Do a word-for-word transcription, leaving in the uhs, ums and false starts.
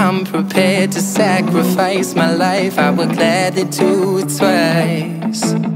I'm prepared to sacrifice my life. I would gladly do it twice.